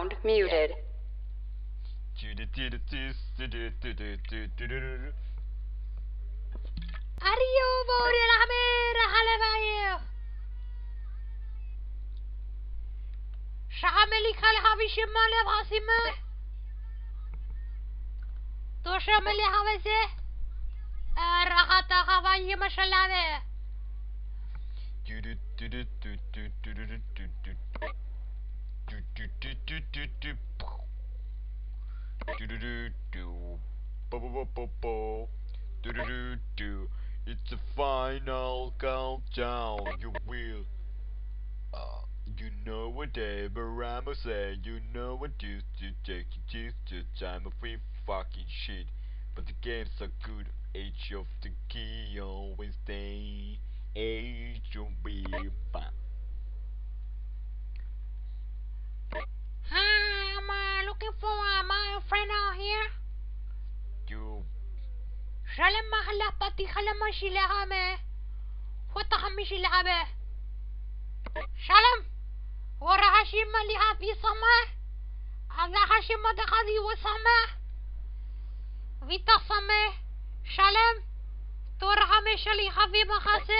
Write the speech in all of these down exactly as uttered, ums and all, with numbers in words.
Sound muted. Adio vore la mera halevaye. Shameli kal havishimale vasime. To shameli havese. Rahata havaye mashalave. It's a final countdown. You will, uh, you know whatever I'ma say. You know what you to take it to time of free fucking shit. But the games are good. Age of the key always stay. Age of be back. Hi, I'm uh, looking for uh, my friend out here. You. Shalom mahala pati halama shilahame. Wata hami shilahabe. Shalom. Wara hashima lihabi sama. Allah hashima dakadi wasama. Vita sama. Shalom. Tora hame shali havi makhase.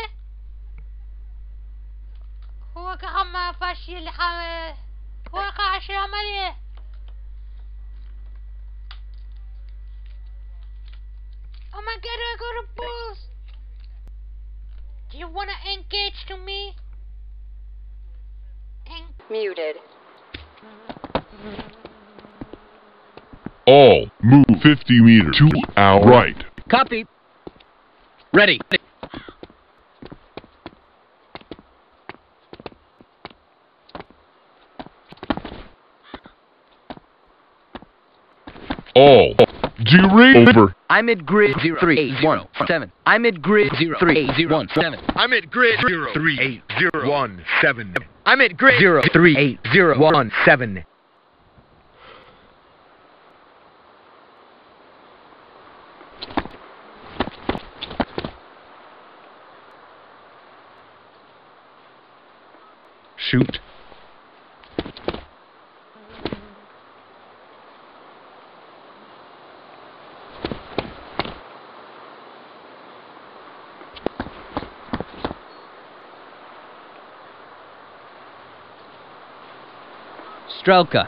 Huwa kahama fashil hame. Huwa kahashamali. Oh my god, I got a boost! Do you wanna engage to me? En Muted. All move fifty meters to our right. Copy. Ready. All. G-ring over. I'm at grid zero three eight one seven. I'm at grid zero three eight one seven. I'm at grid zero three eight zero one seven. I'm at grid zero three eight zero one seven. Shoot. Strelka.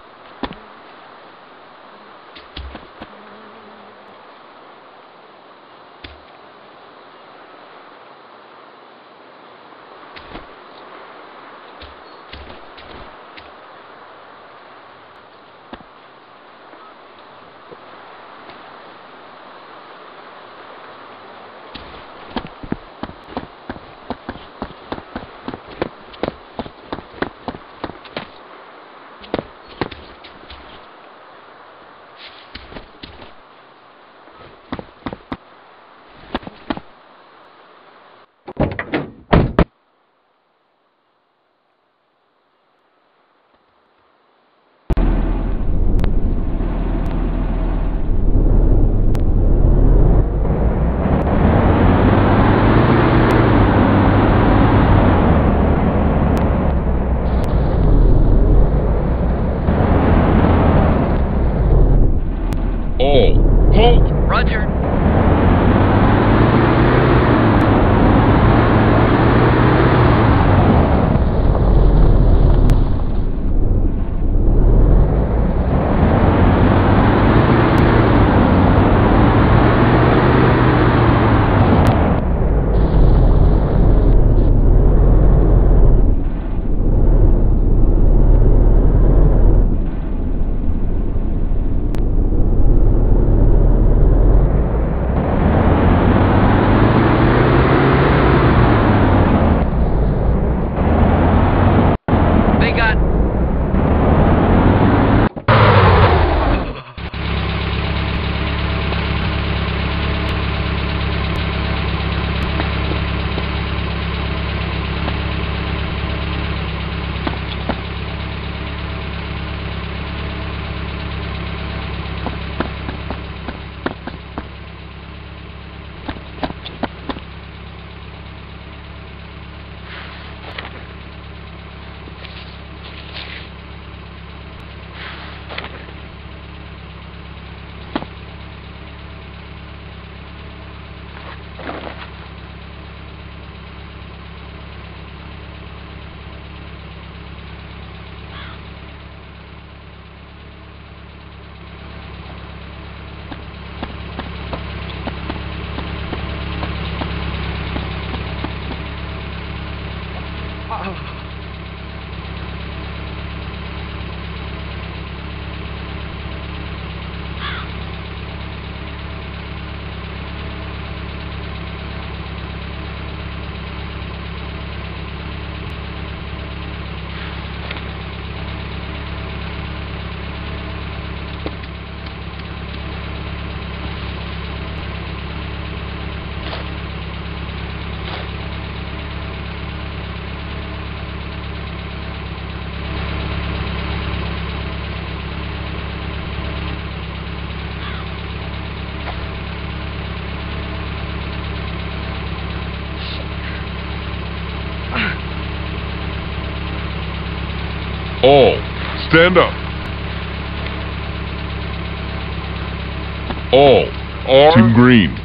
All, stand up. All, are Team Green.